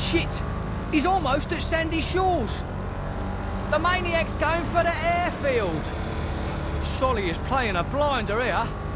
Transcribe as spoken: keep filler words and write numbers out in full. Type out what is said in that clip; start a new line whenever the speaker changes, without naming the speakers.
Shit! He's almost at Sandy Shores. The maniac's going for the airfield. Solly is playing a blinder here.